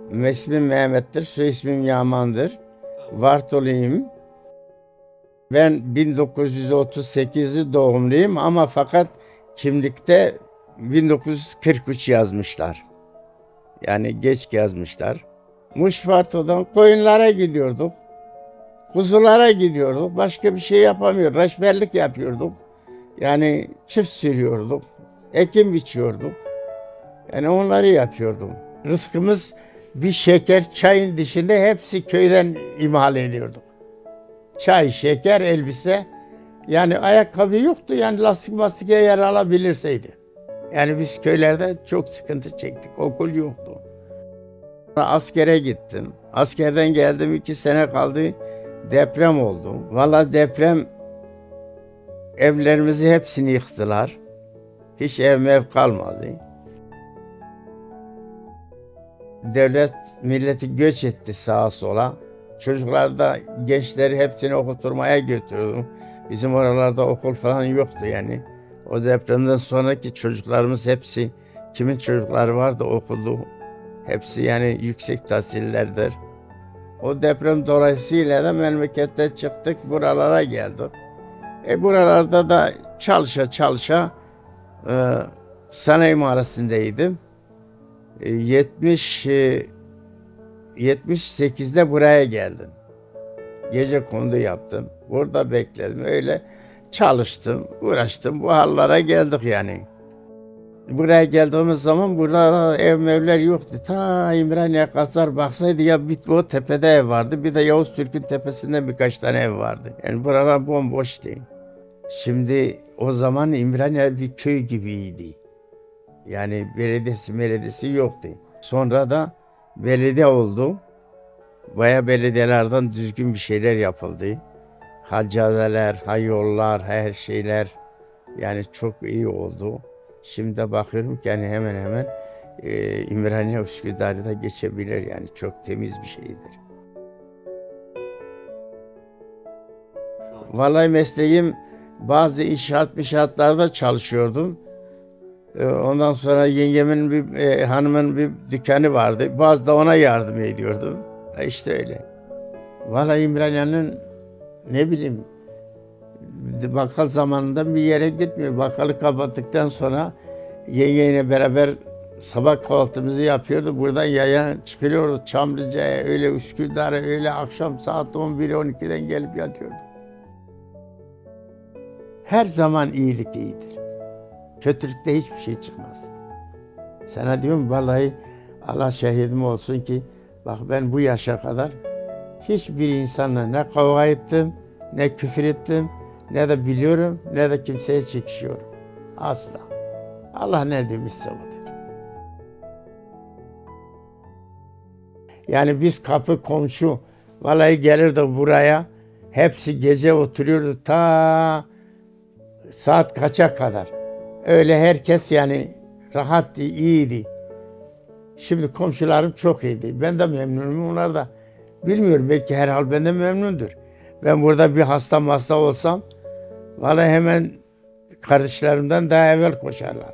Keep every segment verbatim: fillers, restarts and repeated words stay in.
İsmim Mehmet'tir, soy ismim Yaman'dır. Vartoluyum. Ben bin dokuz yüz otuz sekizli doğumluyum ama fakat kimlikte bin dokuz yüz kırk üç yazmışlar. Yani geç yazmışlar. Muşvarto'dan koyunlara gidiyorduk. Kuzulara gidiyorduk. Başka bir şey yapamıyorduk. Reçberlik yapıyorduk. Yani çift sürüyorduk. Ekim biçiyorduk. Yani onları yapıyordum. Rızkımız bir şeker, çayın dışında hepsi köyden imal ediyorduk. Çay, şeker, elbise. Yani ayakkabı yoktu. Yani lastik mastik yer alabilirseydi. Yani biz köylerde çok sıkıntı çektik. Okul yoktu. Askere gittim. Askerden geldim, iki sene kaldı. Deprem oldu. Vallahi deprem evlerimizi hepsini yıktılar. Hiç ev mev kalmadı. Devlet milleti göç etti sağa sola. Çocuklar da gençleri hepsini okutturmaya götürdüm. Bizim oralarda okul falan yoktu yani. O depremden sonraki çocuklarımız hepsi, kimin çocukları vardı okudu. Hepsi yani yüksek tahsillerdir. O deprem dolayısıyla da memlekette çıktık, buralara geldik. E buralarda da çalışa çalışa e, sanayi mahallesindeydim. E, yetmiş e, yetmiş sekizde buraya geldim. Gece kondu yaptım. Burada bekledim. Öyle çalıştım, uğraştım. Bu hallere geldik yani. Buraya geldiğimiz zaman burada ev mevler yoktu. Ta İmraniye kadar baksaydı ya bir o tepede ev vardı. Bir de Yavuz Türk'ün tepesinde birkaç tane ev vardı. Yani buralar bomboştu. Şimdi o zaman İmraniye bir köy gibiydi. Yani belediyesi belediyesi yoktu. Sonra da belediye oldu. Baya belediyelerden düzgün bir şeyler yapıldı. Haccadeler, hayollar, her şeyler yani çok iyi oldu. Şimdi de bakıyorum ki yani hemen hemen e, İmraniye Üsküdar'ı da geçebilir yani çok temiz bir şeydir. Vallahi mesleğim bazı inşaat inşaatlarda çalışıyordum. E, ondan sonra yengemin bir e, hanımın bir dükkanı vardı. Bazı da ona yardım ediyordum. E işte öyle. Vallahi İmraniye'nin ne bileyim bakkal zamanında bir yere gitmiyor. Bakkalı kapattıktan sonra yengeyle beraber sabah kahvaltımızı yapıyordu. Buradan yaya çıkıyordu. Çamlıca'ya öyle Üsküdar'a öyle akşam saat on bir on ikiden gelip yatıyordu. Her zaman iyilik iyidir. Kötülükte hiçbir şey çıkmaz. Sana diyorum vallahi Allah şahidim olsun ki bak ben bu yaşa kadar hiçbir insanla ne kavga ettim, ne küfür ettim, ne de biliyorum, ne de kimseye çekişiyorum. Asla. Allah ne demişse odur. Yani biz kapı komşu, vallahi gelirdi buraya, hepsi gece oturuyordu ta saat kaça kadar. Öyle herkes yani rahattı, iyiydi. Şimdi komşularım çok iyiydi. Ben de memnunum, onlar da. Bilmiyorum, belki herhal benden memnundur. Ben burada bir hasta hasta olsam, vallahi hemen kardeşlerimden daha evvel koşarlar.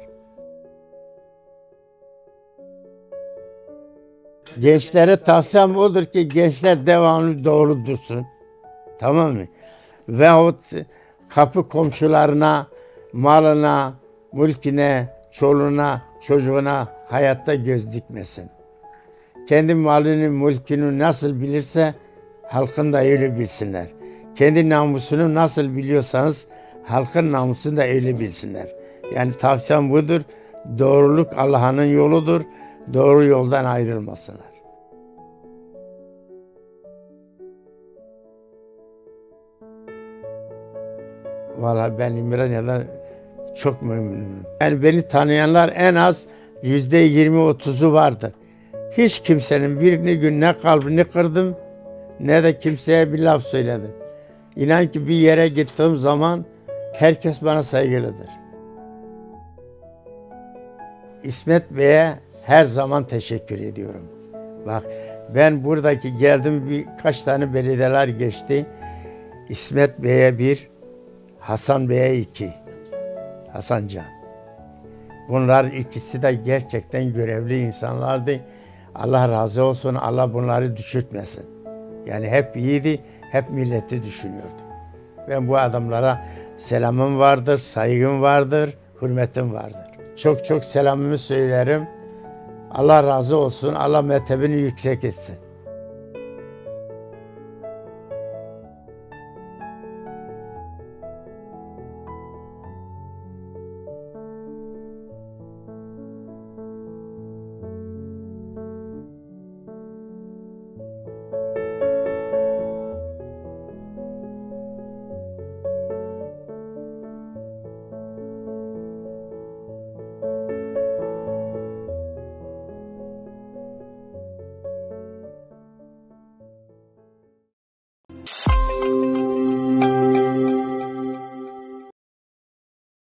Gençlere tavsiyem odur ki gençler devamlı doğru dursun. Tamam mı? Veyahut kapı komşularına, malına, mülküne, çoluğuna, çocuğuna hayatta göz dikmesin. Kendi malını, mülkünü nasıl bilirse halkın da öyle bilsinler. Kendi namusunu nasıl biliyorsanız halkın namusunu da öyle bilsinler. Yani tavsiyem budur. Doğruluk Allah'ın yoludur. Doğru yoldan ayrılmasınlar. Vallahi ben İmraniye'den çok memnunum. Yani beni tanıyanlar en az yüzde yirmi otuzu vardır. Hiç kimsenin birini gün ne kalbini kırdım ne de kimseye bir laf söyledim. İnan ki bir yere gittiğim zaman herkes bana saygılıdır. İsmet Bey'e her zaman teşekkür ediyorum. Bak ben buradaki geldim birkaç tane belediyeler geçti. İsmet Bey'e bir, Hasan Bey'e iki. Hasan Can. Bunlar ikisi de gerçekten görevli insanlardı. Allah razı olsun, Allah bunları düşürtmesin. Yani hep iyiydi, hep milleti düşünüyordu. Ben bu adamlara selamım vardır, saygım vardır, hürmetim vardır. Çok çok selamımı söylerim. Allah razı olsun, Allah mertebeni yüksek etsin.